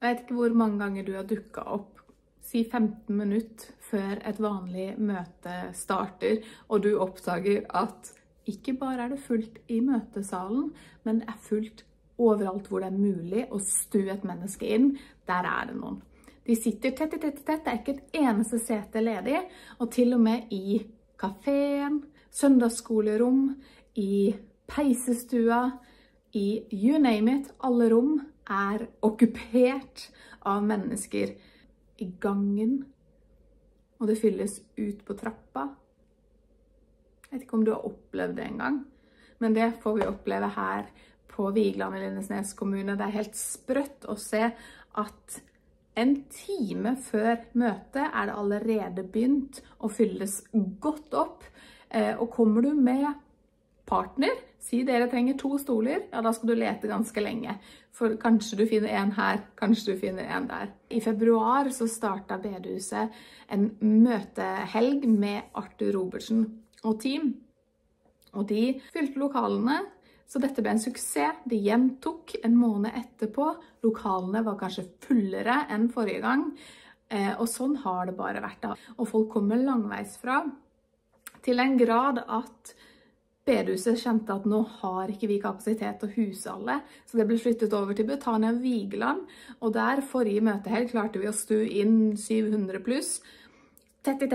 Jeg vet ikke hvor mange ganger du har dukket opp, si 15 minutter før et vanlig møte starter, og du oppdager at ikke bare det fullt i møtesalen, men det fullt overalt hvor det mulig å stue et menneske inn. Der det noen. De sitter tett, det ikke et eneste sete ledig, og til og med i kaféen, søndagsskolerom, i peisestua, i you name it, alle rom okkupert av mennesker i gangen, og det fylles ut på trappa. Jeg vet ikke om du har opplevd det en gang, men det får vi oppleve her på Vigeland i Lindesnes kommune. Det helt sprøtt å se at en time før møtet det allerede begynt å fylles godt opp, og kommer du med partner, si dere trenger 2 stoler, ja da skal du lete ganske lenge, for kanskje du finner en her, kanskje du finner en der. I februar så startet bedehuset en møtehelg med Arthur Robertsen og team, og de fylte lokalene, så dette ble en suksess. De gjentok en måned etterpå, lokalene var kanskje fullere enn forrige gang, og sånn har det bare vært da. Og folk kommer langveis fra, til en grad at bedehuset kjente at nå har ikke vi kapasitet til å huse alle, så det ble flyttet over til Betania Vigeland, og der forrige møtehelg klarte vi å stue inn 700 pluss, tett.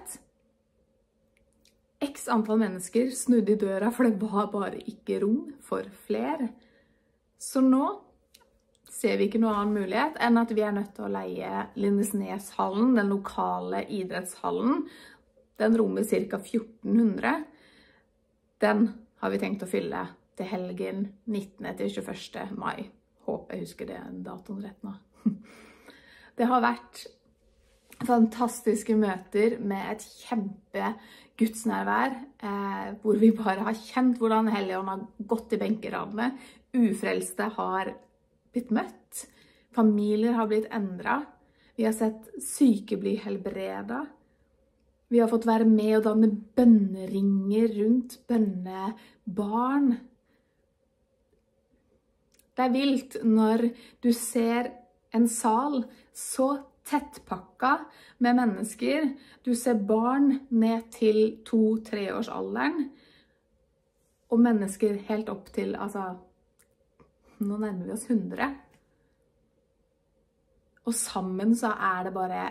X antall mennesker snudde i døra, for det var bare ikke rom for flere. Så nå ser vi ikke noen annen mulighet enn at vi nødt til å leie Lindesneshallen, den lokale idrettshallen. Den rommer ca. 1400. Den har vi tenkt å fylle til helgen 19. til 21. mai. Håper jeg husker det datoen rett nå. Det har vært fantastiske møter med et kjempe gudsnærvær, hvor vi bare har kjent hvordan Helligånd har gått i benkeradene. Ufrelste har blitt møtt. Familier har blitt endret. Vi har sett syke bli helbredet. Vi har fått være med og danne bønneringer rundt bønnebarn. Det vilt når du ser en sal så tettpakka med mennesker. Du ser barn ned til 2-3 års alderen, og mennesker helt opp til, nå nærmer vi oss 100. Og sammen så det bare,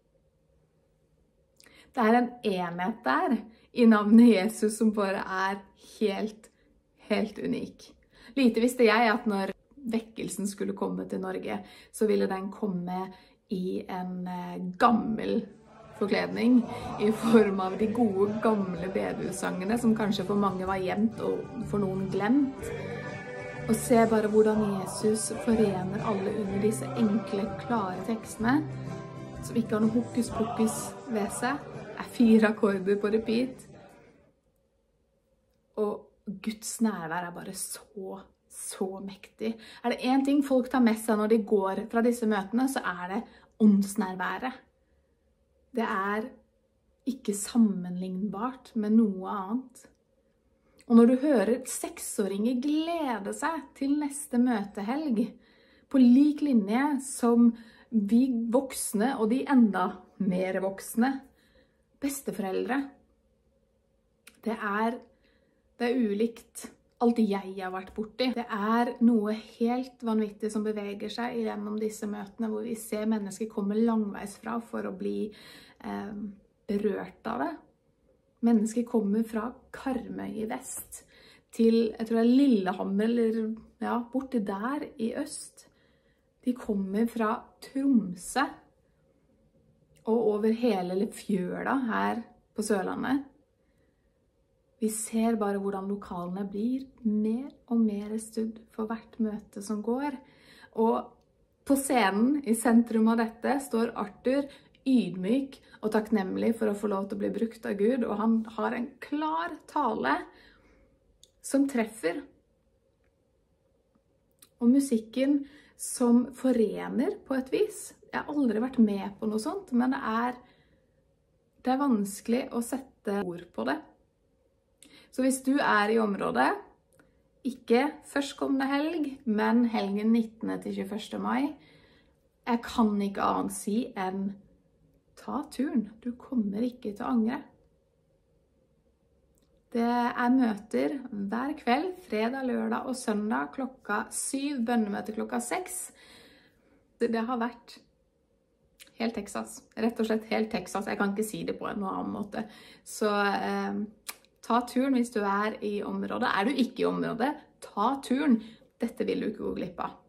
det en enhet der i navnet Jesus som bare helt unik. Lite visste jeg at når vekkelsen skulle komme til Norge, så ville den komme i en gammel forkledning i form av de gode gamle bedehussangene som kanskje for mange var gjemt og for noen glemt. Og se bare hvordan Jesus forener alle under disse enkle, klare tekstene som ikke har noe hokus pokus ved seg. 4 akkorder på repeat. Og Guds nærvær bare så mektig. Det en ting folk tar med seg når de går fra disse møtene, så det åndsnærværet. Det ikke sammenlignbart med noe annet. Og når du hører 6-åringer glede seg til neste møtehelg, på lik linje som vi voksne og de enda mer voksne, besteforeldre, det ulikt alt jeg har vært borti. Det noe helt vanvittig som beveger seg gjennom disse møtene, hvor vi ser mennesker komme langveis fra for å bli berørt av det. Mennesker kommer fra Karmøy i vest til, jeg tror Lillehammer, eller borti der i øst. De kommer fra Tromsø og over hele fjøla her på Sørlandet. Vi ser bare hvordan lokalene blir mer og mer studd for hvert møte som går. Og på scenen i sentrum av dette står Arthur ydmyk og takknemlig for å få lov til å bli brukt av Gud. Og han har en klar tale som treffer. Og musikken som forener på et vis. Jeg har aldri vært med på noe sånt, men det vanskelig å sette ord på det. Så hvis du i området, ikke førstkommende helg, men helgen 19. til 21. mai, Jeg kan ikke annet si enn ta turen. Du kommer ikke til å angre. Det møter hver kveld, fredag, lørdag og søndag klokka 7, bønnemøte klokka 6. Det har vært helt Texas. Rett og slett helt Texas. Jeg kan ikke si det på en annen måte. Så ta turen hvis du i området. Du ikke i området, ta turen. Dette vil du ikke gå glipp av.